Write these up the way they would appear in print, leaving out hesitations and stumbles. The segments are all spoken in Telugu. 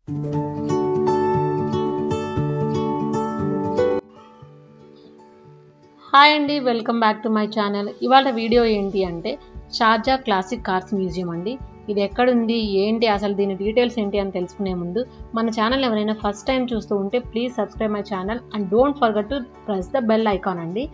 హాయ్ అండి, welcome back to my channel. ఇవాళ వీడియో ఏంటి అంటే షార్జా క్లాసిక్ కార్స్ మ్యూజియం అండి. ఇది ఎక్కడుంది, ఏంటి, అసలు దీని డీటెయిల్స్ ఏంటి అని తెలుసుకునే ముందు మన ఛానల్ ఎవరైనా ఫస్ట్ టైం చూస్తూ ఉంటే please subscribe my channel and don't forget to press the bell icon అండి.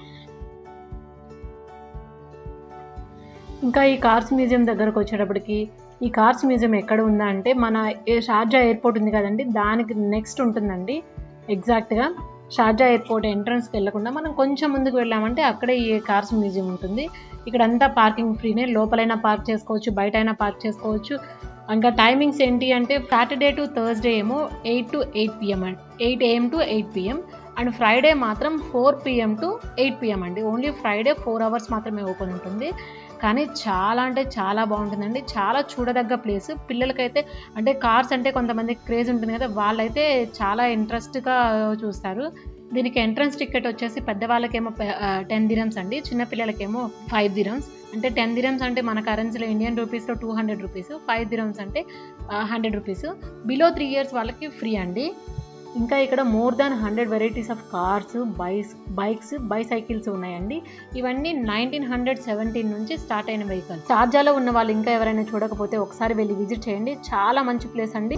ఇంకా ఈ కార్స్ మ్యూజియం దగ్గరకు వచ్చేటప్పటికి ఈ కార్స్ మ్యూజియం ఎక్కడ ఉందా అంటే మన షార్జా ఎయిర్పోర్ట్ ఉంది కదండి, దానికి నెక్స్ట్ ఉంటుందండి. ఎగ్జాక్ట్గా షార్జా ఎయిర్పోర్ట్ ఎంట్రన్స్కి వెళ్ళకుండా మనం కొంచెం ముందుకు వెళ్ళామంటే అక్కడే ఈ కార్స్ మ్యూజియం ఉంటుంది. ఇక్కడంతా పార్కింగ్ ఫ్రీనే, లోపలైనా పార్క్ చేసుకోవచ్చు, బయట అయినా పార్క్ చేసుకోవచ్చు. ఇంకా టైమింగ్స్ ఏంటి అంటే సాటర్డే టు థర్స్డే ఏమో 8 to 8 PM అండి, 8 AM to 8 PM, and Friday మాత్రం 4 PM to 8 PM అండి. ఓన్లీ ఫ్రైడే 4 hours మాత్రమే ఓపెన్ ఉంటుంది. కానీ చాలా అంటే చాలా బాగుంటుందండి, చాలా చూడదగ్గ ప్లేస్. పిల్లలకైతే అంటే కార్స్ అంటే కొంతమందికి క్రేజ్ ఉంటుంది కదా, వాళ్ళైతే చాలా ఇంట్రెస్ట్గా చూస్తారు. దీనికి ఎంట్రన్స్ టికెట్ వచ్చేసి పెద్దవాళ్ళకేమో 10 dirhams అండి, చిన్నపిల్లలకేమో 5 dirhams. అంటే 10 dirhams అంటే మన కరెన్సీలో ఇండియన్ రూపీస్లో 200 రూపీస్, 5 dirhams అంటే 100 రూపీస్. బిలో 3 years వాళ్ళకి ఫ్రీ అండి. ఇంకా ఇక్కడ more than 100 varieties of cars, bikes, bicycles ఉన్నాయండి. ఇవన్నీ 1917 నుంచి స్టార్ట్ అయిన వెహికల్. షార్జాలో ఉన్న వాళ్ళు ఇంకా ఎవరైనా చూడకపోతే ఒకసారి వెళ్ళి విజిట్ చేయండి, చాలా మంచి ప్లేస్ అండి.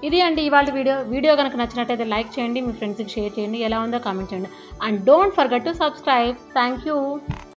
ఇది అండి ఇవాళ వీడియో కనుక నచ్చినట్టయితే లైక్ చేయండి, మీ ఫ్రెండ్స్కి షేర్ చేయండి, ఎలా ఉందో కామెంట్ చేయండి. And don't forget to subscribe. Thank you.